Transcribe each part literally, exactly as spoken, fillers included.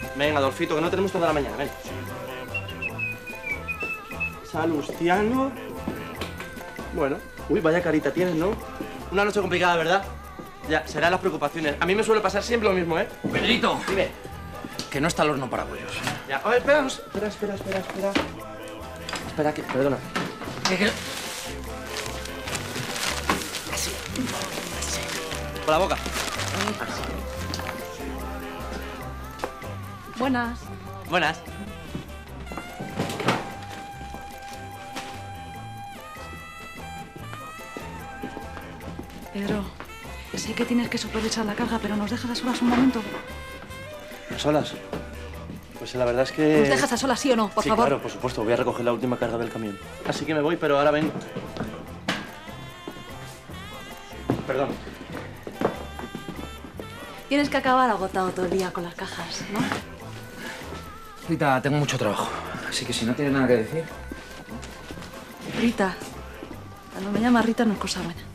Venga, Adolfito, que no tenemos toda la mañana, ven. Salustiano. Bueno, uy, vaya carita tienes, ¿no? Una noche complicada, ¿verdad? Ya, serán las preocupaciones. A mí me suele pasar siempre lo mismo, ¿eh? Pedrito. Dime. Que no está el horno para bollos. Ya, oye, espera, espera, espera, espera, espera. Espera, que, perdona. ¿Qué, qué? Así. Así. Con la boca. Buenas. Buenas. Pedro, sé que tienes que supervisar la caja, pero ¿nos dejas a solas un momento? ¿A solas? Pues la verdad es que... ¿Nos dejas a solas, sí o no? Por sí, favor. Claro, por supuesto. Voy a recoger la última carga del camión. Así que me voy, pero ahora vengo. Perdón. Tienes que acabar agotado todo el día con las cajas, ¿no? Rita, tengo mucho trabajo. Así que si no tienes nada que decir... Rita. Cuando me llamas Rita no es cosa buena.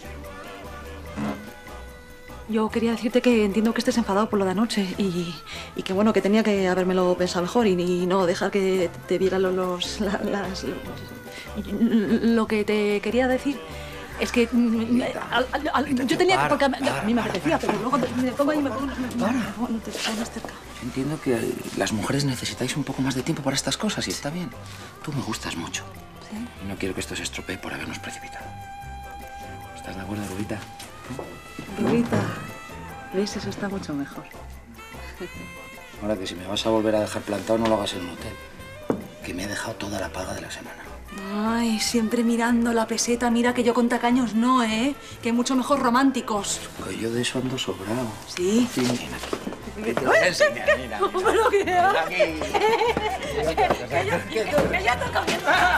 Yo quería decirte que entiendo que estés enfadado por lo de anoche y, y que, bueno, que tenía que habérmelo pensado mejor y, y no dejar que te vieran los... los la, las, los- lo que te quería decir es que... al- al- al- yo tenía que... Porque a mí- a mí me apetecía, pero luego me, me pongo ahí y me pongo... me- Para. no te pones cerca. Yo entiendo que las mujeres necesitáis un poco más de tiempo para estas cosas y está bien. Tú me gustas mucho. ¿Sí? Y no quiero que esto se estropee por habernos precipitado. ¿Estás de acuerdo, Rubita? Rita, ¿ves? Eso está mucho mejor. Ahora que si me vas a volver a dejar plantado, no lo hagas en un hotel. Que me he dejado toda la paga de la semana. Ay, siempre mirando la peseta. Mira que yo con tacaños no, ¿eh? Que mucho mejor románticos. Pues yo de eso ando sobrado. ¿Sí? Sí, ven aquí. Que te voy a enseñar, mira, mira. Pero que... Ven aquí. que yo, que yo estoy comiendo.